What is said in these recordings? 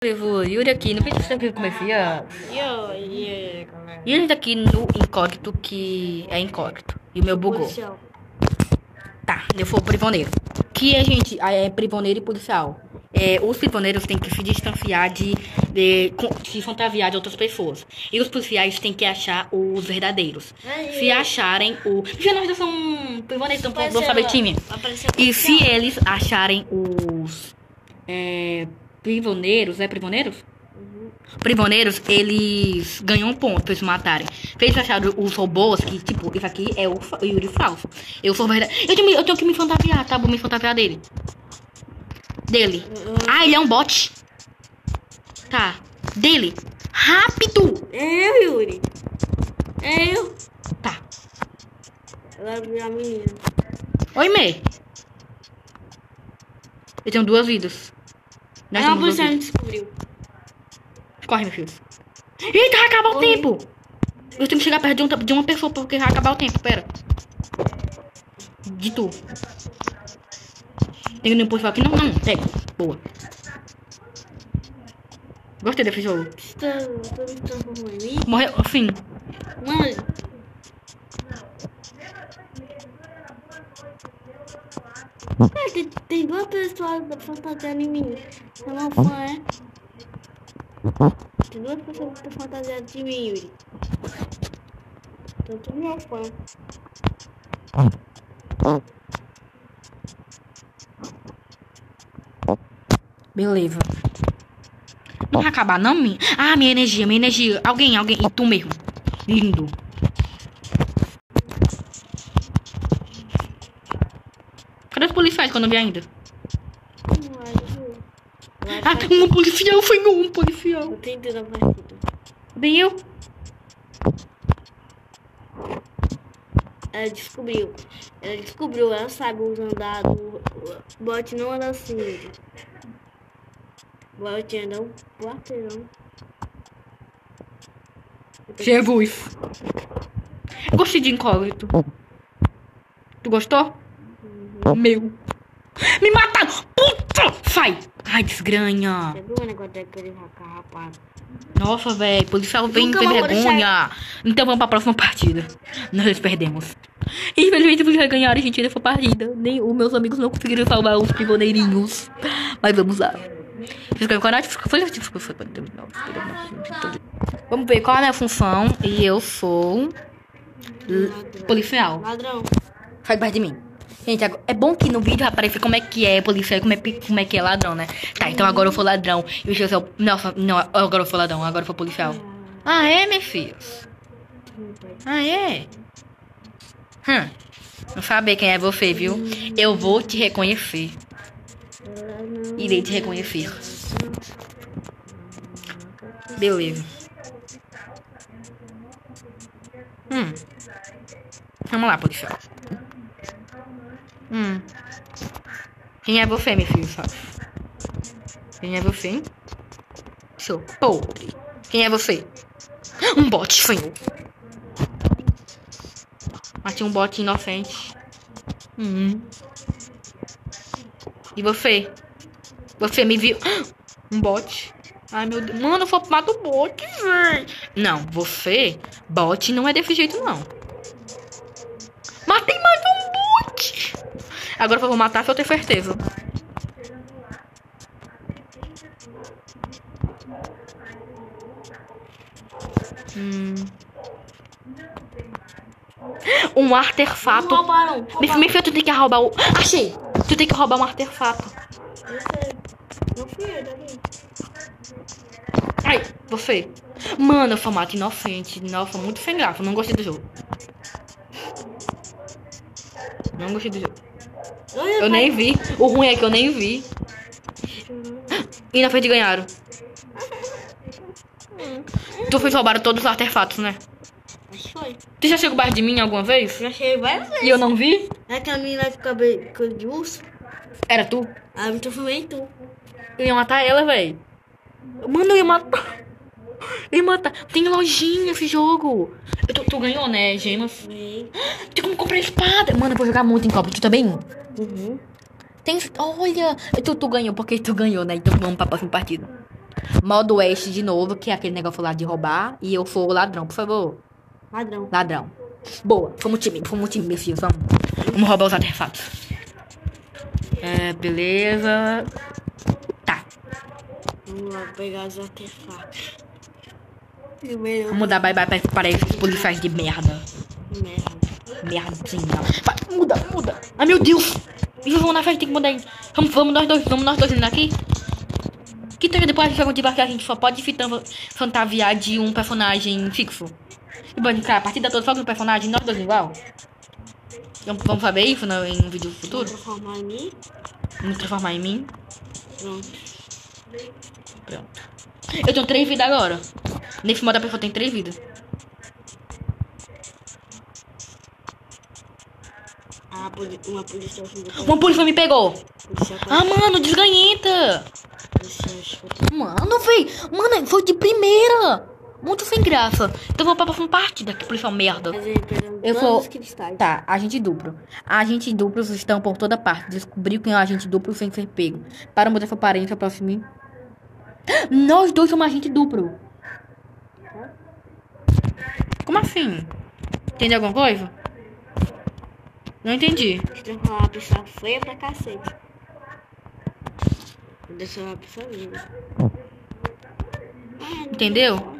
Levo Yuri aqui no vídeo sempre como é fia. Galera. Yuri tá aqui no incógnito que é incógnito. E o meu bugou. Policial. Tá, eu for prisioneiro. Que a gente é prisioneiro e policial. Os prisioneiros têm que se distanciar se fantasiar de outras pessoas. E os policiais têm que achar os verdadeiros. Se acharem o. Já nós já são prisioneiros, então vamos saber time. E se eles acharem os prisioneiros, prisioneiros? Prisioneiros, eles ganham um ponto pra eles matarem. Se eles acharem os robôs, que tipo, isso aqui é o Yuri falso. Eu sou verdade. Eu tenho que me fantasiar, tá? Vou me fantasiar dele. Ah, ele é um bot. Tá. Dele. Rápido! É eu, Yuri. É eu. Tá. Agora eu vi a menina. Oi, Mei. Eu tenho 2 vidas. Nós Não, a temos 2 polícia vidas. descobriu. Corre, meu filho. Eita, vai acabar o tempo. Eu tenho que chegar perto de uma pessoa porque vai acabar o tempo. Pera. De tu. Tem que impulsar aqui. Não. Pega. Boa. Gostei desse jogo. Você tá me transformando em mim? Morreu. Fim. Mano. Tem 2 pessoas fantasiadas em mim. Eu não fã, é? Tem 2 pessoas que estão fantasiadas de mim, Yuri. Então tu meu fã. Beleza. Não vai acabar, não, minha? Ah, minha energia. Alguém. E tu mesmo. Lindo. Cadê os policiais que eu não vi ainda? Ah, um policial, foi um policial. Eu tentei dar partida. Bem eu? Ela descobriu, ela sabe os andares. O bot não anda assim. O bot anda um quarteirão. Jesus. Eu gostei de incógnito. Tu gostou? Meu. Me mataram! Puta! Sai! Ai, desgranha. Você viu o negócio daquele rapaz? Nossa, velho. Policial vem Nunca ter mais vou vergonha. Então vamos pra próxima partida. Nós perdemos. Infelizmente, vocês ganharam e a gente ainda foi partida. Nem os meus amigos não conseguiram salvar os prisioneirinhos. Mas vamos lá. Se inscreve no canal. Vamos ver qual é a função. E eu sou policial. Ladrão. Sai perto de mim. Gente, é bom que no vídeo aparece como é que é policial e como é que é ladrão, né? Tá, então agora eu sou ladrão. E o seu... Nossa, não, agora eu sou ladrão, agora eu sou policial. Ah, é, meus filhos? Ah, é? Não saber quem é você, viu? Eu vou te reconhecer. Irei te reconhecer. Beleza. Vamos lá, policial. Quem é você, meu filho? Quem é você, hein? Sou podre. Quem é você? Um bot, senhor. Matei um bot inocente. E você? Você me viu? Um bot. Ai, meu Deus. Mano, eu vou matar o bot, velho. Não, você... Bot não é desse jeito, não. Matei mais um bot. Agora eu vou matar se eu ter certeza. Um artefato. Roubaram. Meu filho, tu tem que roubar o... Achei! Tu tem que roubar um artefato. Não fui eu, daqui. Ai, você. Mano, eu sou mato inocente. Nossa, muito sem graça. Não gostei do jogo. Não gostei do jogo. Eu nem vi. O ruim é que eu nem vi. E na frente ganharam. Tu foi roubar todos os artefatos, né? Acho que foi. Tu já chegou perto de mim alguma vez? Já cheguei várias vezes. E eu não vi? É que a menina de cabelo de urso. Era tu? Ah, eu transformei em tu. Eu ia matar ela, velho. Mano, eu ia matar. Eu ia matar. Tem lojinha esse jogo. Tu ganhou, né, gemas? Tem como comprar espada. Mano, eu vou jogar muito em copo. Tu também? Uhum. Tem... Olha. Tu ganhou porque tu ganhou, né? Então vamos pra próxima partida. Modo oeste de novo, que é aquele negócio lá de roubar. E eu sou o ladrão, por favor. Ladrão. Ladrão. Boa, fomos um time, meus filhos. Vamos roubar os artefatos. Beleza. Tá. Vamos lá pegar os artefatos. Primeiro. Vamos dar bye bye para esses policiais de merda. Merdinha. Vai, muda. Ai, meu Deus. Vamos na frente, tem que mudar isso. Vamos nós dois indo daqui. Que também depois a gente vai continuar que a gente só pode fantasiar de um personagem fixo. E bom, cara, a partida toda só com um personagem, nós dois igual. Vamos saber isso em um vídeo futuro? Me transformar em mim. Pronto. Eu tenho 3 vidas agora. Nesse modo a pessoa tem 3 vidas. Uma polícia me pegou. Mano, desganhenta. Mano, véi. Mano, foi de primeira. Muito sem graça. Então vou pra próxima partida. Que policial merda. Eu sou... Tá, agente duplo. Agentes duplos estão por toda parte. Descobriu quem é o agente duplo sem ser pego. Para mudar sua aparência, aproxime. Nós dois somos agente duplo. Como assim? Entendeu alguma coisa? Não entendi. Transformar uma pessoa feia pra cacete. Deixa uma pessoa linda. Entendeu?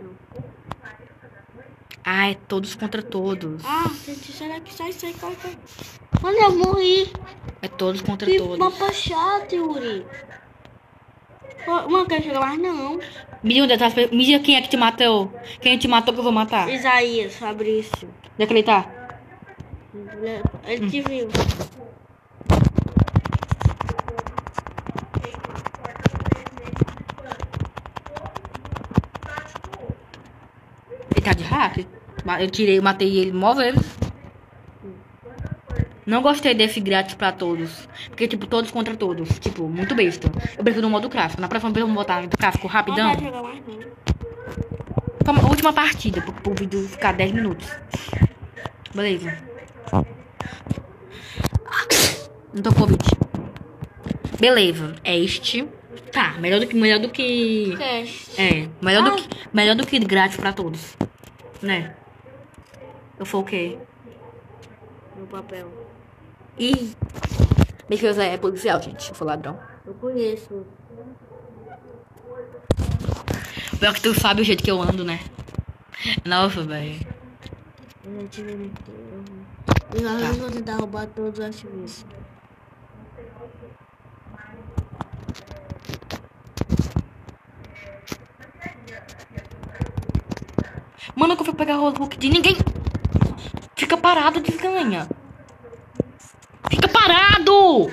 É todos contra todos. Sai daqui, sai, corre. Mano, eu morri. É todos contra que todos. Mapa chato, Yuri. Mano, quero jogar mais não. Me diga quem é que te matou. Quem te matou que eu vou matar. Isaías, Fabrício. Onde é que ele tá? Ele te viu. Ele tá de hack? Eu matei ele mó vezes. Não gostei desse grátis pra todos. Porque, tipo, todos contra todos. Tipo, muito besta. Eu prefiro o modo clássico. Na próxima vez eu vou botar do clássico rapidão. Não vai jogar mais não. Calma, última partida. Pro vídeo ficar 10 minutos. Beleza. Não tô com Covid. Beleza. Este. Tá, melhor do que. Melhor do que grátis pra todos. Né? Eu for o quê? No papel. Ih. Meu Deus, é policial, gente. Eu sou ladrão. Eu conheço. Pior que tu sabe o jeito que eu ando, né? Nossa, velho. Eu vou tentar roubar todos os ativistas. Mano, que eu fui pegar o Hulk de ninguém. Fica parado, desganha. Fica parado!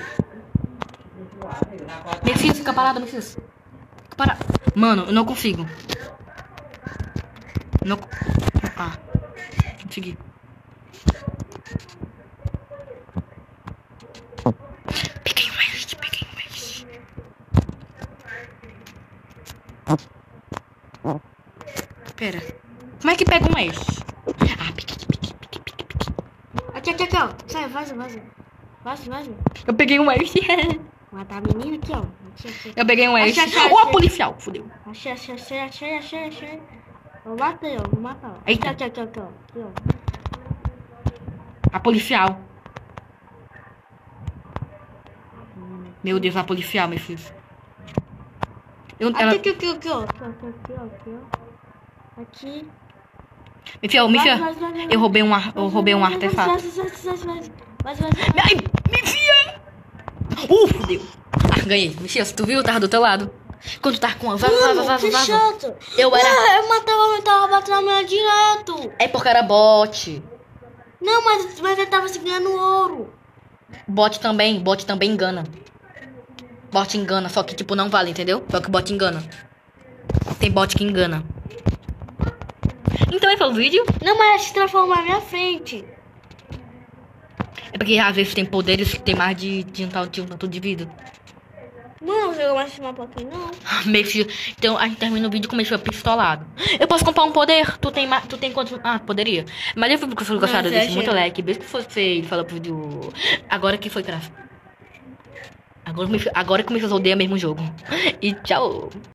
Meu filho, fica parado, meu filho. Fica parado. Mano, eu não consigo. Não consegui. Peguei um West. Pera. Como é que pega um West? Peguei. Aqui, ó. Sai, vaza. Eu peguei um West. Matar a menina aqui, ó. Aqui. Eu peguei um West. Achei. Ó, policial, fodeu. Achei. Vou matar, ó. Eita. Aqui, ó. A policial. Meu Deus, a policial, meu filho. Aqui, ó. Aqui. Meu filho, eu roubei um artefato. Vai. Ai, me fia! Fudeu. Ganhei. Mexia, tu viu? Tava do teu lado. Quando tu tava com a... Vaza. Chato. Eu tava batendo a mulher direto. É porque era bot. Não, mas ele tava segurando ouro. Bot também engana. Bot engana, só que tipo não vale, entendeu? Só que bot engana. Tem bot que engana. Então esse é o vídeo. Não, mas se transformar na minha frente. É porque às vezes tem poderes que tem mais de um tanto de vida. Não, eu mais uma pouquinho, não. Meu filho, então a gente termina o vídeo com meio pistolado. Eu posso comprar um poder? Tu tem quantos? Poderia. Mas eu fui porque eu gostado desse muito like. Beijo que você falou pro vídeo. Agora que foi gráfico. Agora que me fez odeia mesmo o jogo. E tchau.